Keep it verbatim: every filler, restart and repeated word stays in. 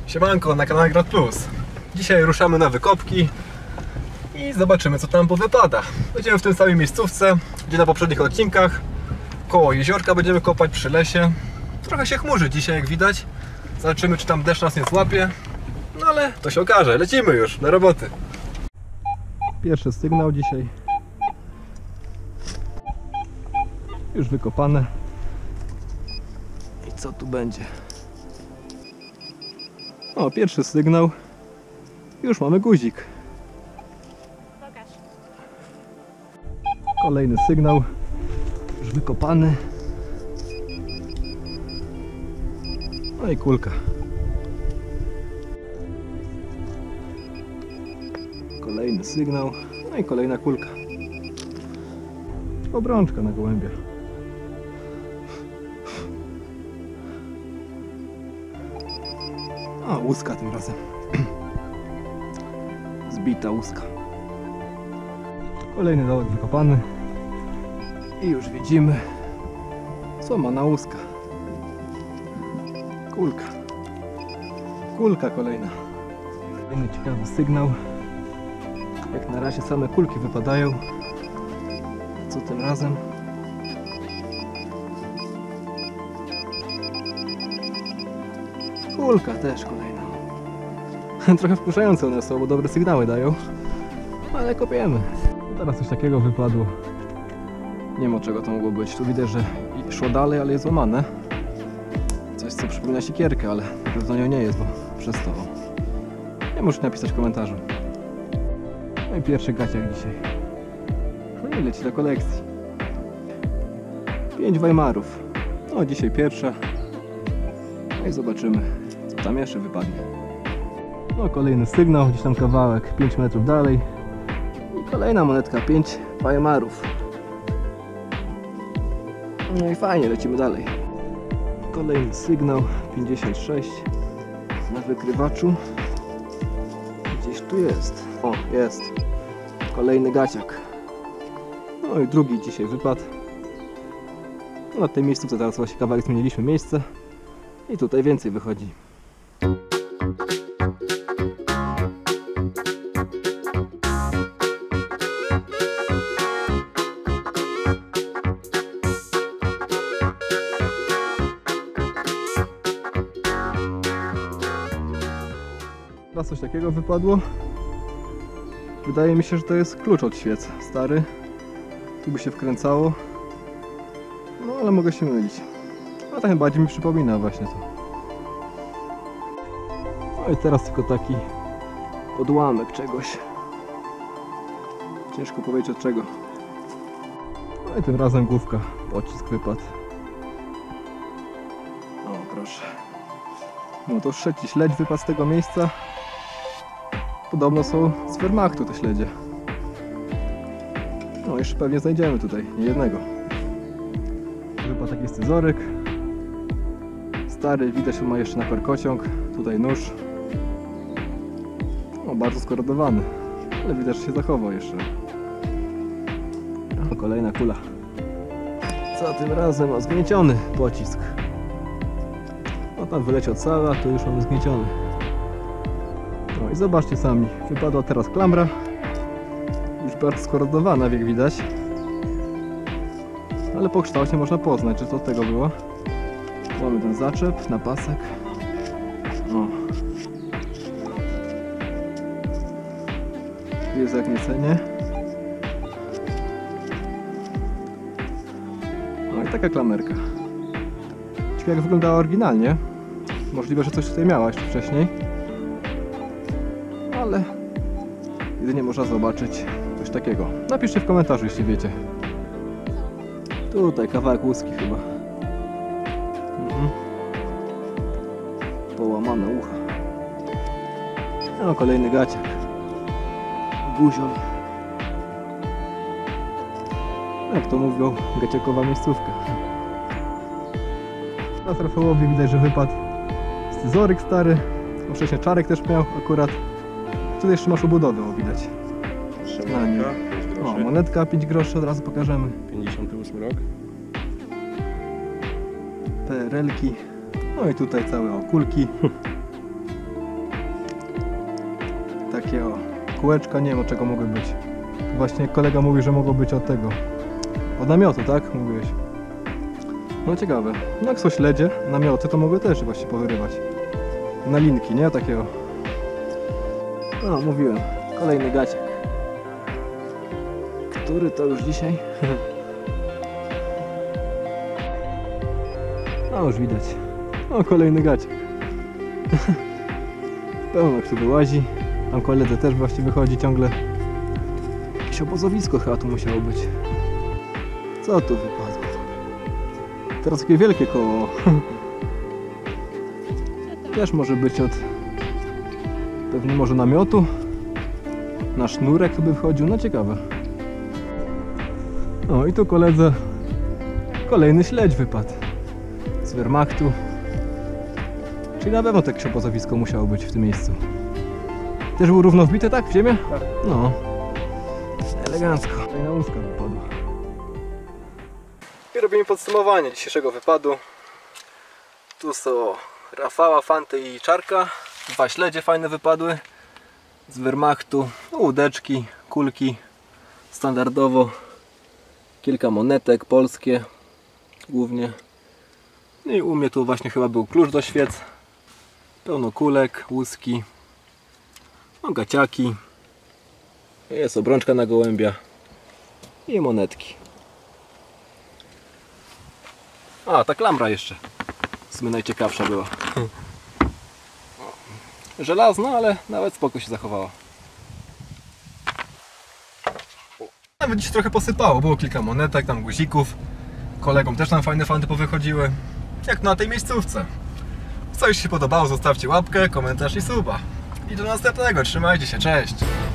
Siemanko na kanale Grad Plus. Dzisiaj ruszamy na wykopki i zobaczymy, co tam powypada. Będziemy w tym samej miejscówce, gdzie na poprzednich odcinkach. Koło jeziorka będziemy kopać przy lesie. Trochę się chmurzy dzisiaj, jak widać. Zobaczymy, czy tam deszcz nas nie złapie. No ale to się okaże. Lecimy już do roboty. Pierwszy sygnał dzisiaj. Już wykopane. I co tu będzie? O, pierwszy sygnał. Już mamy guzik. Pokaż. Kolejny sygnał. Już wykopany. No i kulka. Kolejny sygnał. No i kolejna kulka. Obrączka na gołębia. A, łuska tym razem. Zbita łuska. Kolejny dołek wykopany. I już widzimy złamana łuska. Kulka. Kulka kolejna. Kolejny ciekawy sygnał. Jak na razie same kulki wypadają. Co tym razem? Kulka też kolejna. Trochę wkurzające one są, bo dobre sygnały dają. Ale kopiemy. Teraz coś takiego wypadło. Nie wiem, od czego to mogło być. Tu widać, że szło dalej, ale jest złamane. Coś, co przypomina siekierkę, ale na pewno nią nie jest, bo przez to. Nie możesz napisać w komentarzu. No i pierwszy gaciak dzisiaj. No i leci do kolekcji. Pięć Weimarów. No dzisiaj pierwsza. No i zobaczymy, co tam jeszcze wypadnie. No kolejny sygnał, gdzieś tam kawałek, pięć metrów dalej. I kolejna monetka, pięć Weimarów. No i fajnie, lecimy dalej. Kolejny sygnał, pięćdziesiąt sześć. Na wykrywaczu. Gdzieś tu jest. O, jest. Kolejny gaciak. No i drugi dzisiaj wypadł. No, na tej miejscówce teraz właśnie kawałek zmieniliśmy miejsce. I tutaj więcej wychodzi. Teraz coś takiego wypadło. Wydaje mi się, że to jest klucz od świec. Stary. Tu by się wkręcało. No ale mogę się mylić. A tak bardziej mi przypomina właśnie to. No i teraz tylko taki odłamek czegoś. Ciężko powiedzieć od czego. No i tym razem główka. Pocisk wypadł. O proszę. No to trzeci śledź wypadł z tego miejsca. Podobno są z Wehrmachtu te śledzie. No jeszcze pewnie znajdziemy tutaj nie jednego. Wypadł taki scyzoryk. Stary, widać, że ma jeszcze na perkociąg. Tutaj nóż. O, bardzo skorodowany. Ale widać, że się zachował jeszcze. O, kolejna kula. Co tym razem? O, zgnieciony pocisk. No tam wyleciał cały, a tu już mamy zgnieciony. No i zobaczcie sami. Wypadła teraz klamra. Już bardzo skorodowana, jak widać. Ale po kształcie można poznać, że to od tego było. Mamy ten zaczep na pasek. O. Tu jest zagniecenie. No i taka klamerka. Ciekawe, jak wyglądała oryginalnie. Możliwe, że coś tutaj miała jeszcze wcześniej. Ale jedynie można zobaczyć coś takiego. Napiszcie w komentarzu, jeśli wiecie. Tutaj kawałek łuski chyba. Mhm. Połamane ucha. No, kolejny gaciak. Guziol. Jak to mówią, gaciakowa miejscówka. Na Rafałowi widać, że wypadł scyzoryk stary. O, wcześniej czarek też miał akurat. Tutaj jeszcze masz obudowę, o widać. Na nim. O, monetka pięć groszy, od razu pokażemy. pięćdziesiąty ósmy rok. P R L ki. No i tutaj całe okulki. kółeczka, nie wiem od czego mogły być. Właśnie kolega mówi, że mogło być od tego. Od namiotu, tak? Mówiłeś. No ciekawe. No jak są śledzie, namioty, to mogły też właśnie powyrywać. Na linki, nie? Takiego. No, mówiłem. Kolejny gaciek. Który to już dzisiaj? No już widać. No kolejny gaciek. Pełno jak tu wyłazi. Tam koledze też właśnie wychodzi ciągle. Jakieś obozowisko chyba tu musiało być. Co tu wypadło? Teraz takie wielkie koło. Też może być od pewnie może namiotu. Na sznurek by wchodził, no ciekawe. O i tu koledze kolejny śledź wypadł z Wehrmachtu. Czyli na pewno takie obozowisko musiało być w tym miejscu. Też był równo wbity, tak? W ziemię? Tak. No. Elegancko. Kolejna łuska wypadła. I robimy podsumowanie dzisiejszego wypadu. Tu są Rafała, Fanty i Czarka. Dwa śledzie fajne wypadły z Wehrmachtu. No, łódeczki, kulki. Standardowo. Kilka monetek polskie głównie. No i u mnie tu właśnie chyba był klucz do świec. Pełno kulek, łuski. No, gaciaki. Jest obrączka na gołębia. I monetki. A, ta klamra jeszcze. W sumie najciekawsza była. Żelazna, ale nawet spoko się zachowała. Nawet dzisiaj trochę posypało. Było kilka monetek, tam guzików. Kolegom też tam fajne fanty powychodziły. Jak na tej miejscówce. Coś się podobało, zostawcie łapkę, komentarz i suba. I do następnego. Trzymajcie się, cześć!